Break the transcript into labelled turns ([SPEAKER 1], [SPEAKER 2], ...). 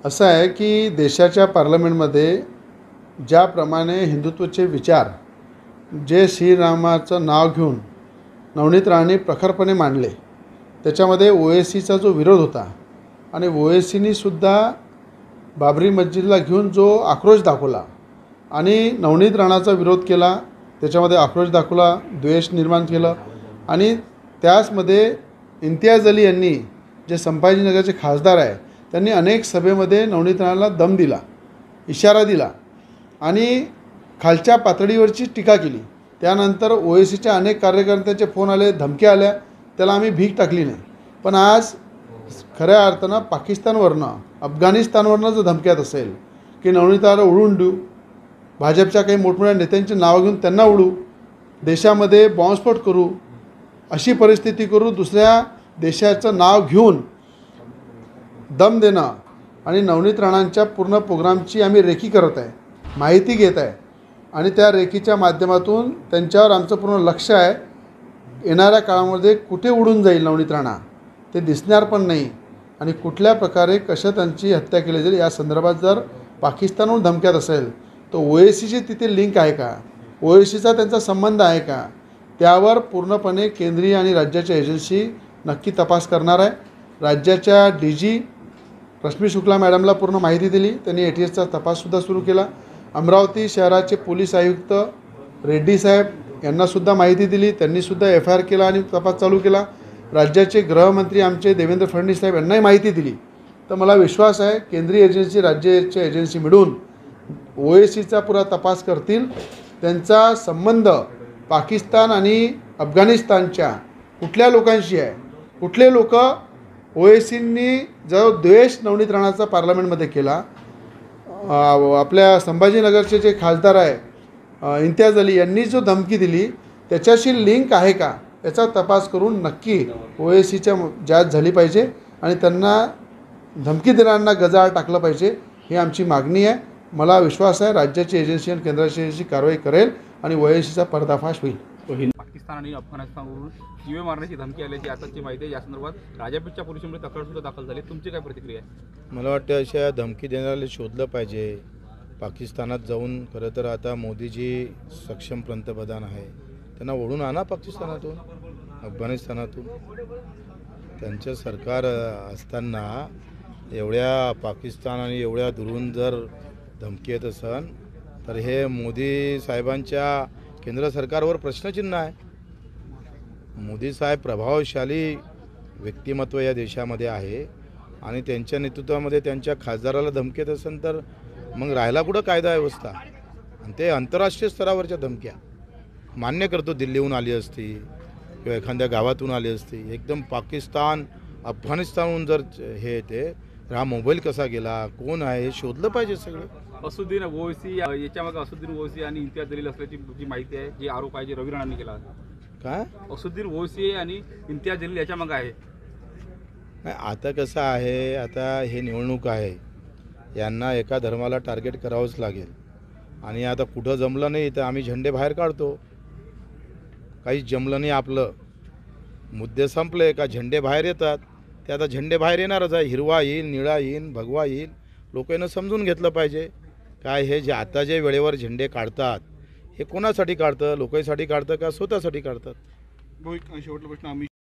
[SPEAKER 1] असं आहे की देशाच्या पार्लमेंटमध्ये ज्याप्रमाणे हिंदुत्वाचे विचार जे श्रीरामाचं नाव घेऊन नवनीत राणांनी प्रखरपणे मांडले, त्याच्यामध्ये ओएसीचा जो विरोध होता आणि ओएसीनी सुद्धा बाबरी मस्जिदला घेऊन जो आक्रोश दाखवला आणि नवनीत राणाचा विरोध केला, त्याच्यामध्ये आक्रोश दाखवला, द्वेष निर्माण केलं आणि त्याचमध्ये इम्तियाज अली यांनी जे संभाजीनगरचे खासदार आहे त्यांनी अनेक सभेमध्ये नवनीत राणाला दम दिला, इशारा दिला आणि खालच्या पातळीवरची टीका केली। त्यानंतर ओएसीच्या अनेक कार्यकर्त्यांचे फोन आले, धमक्या आल्या, त्याला आम्ही भीक टाकली नाही। पण आज खऱ्या अर्थानं पाकिस्तानवरनं अफगाणिस्तानवरनं जर धमक्यात असेल की नवनीताला उडवून देऊ, भाजपच्या काही मोठमोठ्या नेत्यांची नावं घेऊन त्यांना उडू, देशामध्ये बॉम्बस्फोट करू, अशी परिस्थिती करू, दुसऱ्या देशाचं नाव घेऊन दम देणं आणि नवनीत राणांच्या पूर्ण प्रोग्रामची आम्ही रेकी करत आहे, माहिती घेत आहे आणि त्या रेकीच्या माध्यमातून त्यांच्यावर आमचं पूर्ण लक्ष आहे। येणाऱ्या काळामध्ये कुठे उडून जाईल नवनीत राणा ते दिसणार पण नाही आणि कुठल्या प्रकारे कशा त्यांची हत्या केली जाईल या संदर्भात जर पाकिस्तानहून धमक्यात असेल तर ओएसीची तिथे लिंक आहे का, ओएसीचा त्यांचा संबंध आहे का, त्यावर पूर्णपणे केंद्रीय आणि राज्याच्या एजन्सी नक्की तपास करणार आहे। राज्याच्या DG रश्मी शुक्ला मॅडमला पूर्ण माहिती दिली, त्यांनी ATSचा तपाससुद्धा सुरू केला। अमरावती शहराचे पोलीस आयुक्त रेड्डी साहेब यांनासुद्धा माहिती दिली, त्यांनीसुद्धा FIR केला आणि तपास चालू केला। राज्याचे गृहमंत्री आमचे देवेंद्र फडणवीस साहेब यांनाही माहिती दिली। तर मला विश्वास आहे केंद्रीय एजन्सी राज्याच्या एजन्सी मिळून ओएसीचा पुरा तपास करतील। त्यांचा संबंध पाकिस्तान आणि अफगाणिस्तानच्या कुठल्या लोकांशी आहे, कुठले लोक ओएसींनी जो द्वेष नवनीत राणाचा पार्लमेंटमध्ये केला, आपल्या संभाजीनगरचे जे खासदार आहे इम्तियाज अली यांनी जो धमकी दिली त्याच्याशी लिंक आहे का याचा तपास करून नक्की ओएसीच्या जांच झाली पाहिजे आणि त्यांना धमकी देणाऱ्यांना गजाआड टाकलं पाहिजे, ही आमची मागणी आहे। मला विश्वास आहे राज्याची एजन्सी आणि केंद्राची एजन्सी कारवाई करेल आणि ओएसीचा पर्दाफाश होईल।
[SPEAKER 2] पाकिस्तान आणि अफगाणिस्तानवरून जीवे मारण्याची धमकी आल्याची आताची माहिती आहे। या संदर्भात राजापेठच्या पोलिसांमध्ये तक्रारसुद्धा दाखल झाली, तुमची काय प्रतिक्रिया आहे?
[SPEAKER 3] मला वाटतं अशा धमकी देणाऱ्याला शोधलं पाहिजे। पाकिस्तानात जाऊन खरं तर आता मोदीजी सक्षम पंतप्रधान आहे, त्यांना ओढून आणा पाकिस्तानातून, अफगाणिस्तानातून। त्यांचं सरकार असताना एवढ्या पाकिस्तान आणि एवढ्या दुरून जर धमकी येत असन तर हे मोदी साहेबांच्या केंद्र सरकारवर प्रश्नचिन्ह आहे। मोदी साहेब प्रभावशाली व्यक्तिमत्व या देशामध्ये आहे आणि त्यांच्या नेतृत्वामध्ये त्यांच्या खासदाराला धमकी येत असेल तर मग राहायला कुठं कायदा व्यवस्था? आणि ते आंतरराष्ट्रीय स्तरावरच्या धमक्या मान्य करतो, दिल्लीहून आली असती किंवा एखाद्या गावातून आली असती, एकदम पाकिस्तान अफगाणिस्तानहून जर हे येते तर हा मोबाईल कसा गेला, कोण आहे हे शोधलं पाहिजे सगळं।
[SPEAKER 2] असुद्दीन ओवैसी याच्यामागे असुद्दीन ओवैसी आणि इम्तियाज जलील असल्याची जी माहिती आहे, जी आरोप आहे जे रवी राणांनी केला।
[SPEAKER 3] काय
[SPEAKER 2] असुद्दीन ओवैसी आणि इम्तियाज जलील याच्यामागे आहे?
[SPEAKER 3] नाही, आता कसं आहे, आता हे निवडणूक आहे, यांना एका धर्माला टार्गेट करावंच लागेल आणि आता कुठं जमलं नाही तर आम्ही झेंडे बाहेर काढतो। काहीच जमलं नाही, आपलं मुद्दे संपले का झेंडे बाहेर येतात। ते आता झेंडे बाहेर येणारच आहे, हिरवा येईल, निळा येईल, भगवा येईल। लोकांना समजून घेतलं पाहिजे काय हे जे आता जे वेळेवर झेंडे काढतात हे कोणासाठी काढतं, लोकांसाठी काढतं का स्वतःसाठी काढतात?
[SPEAKER 2] शेवटला प्रश्न आम्ही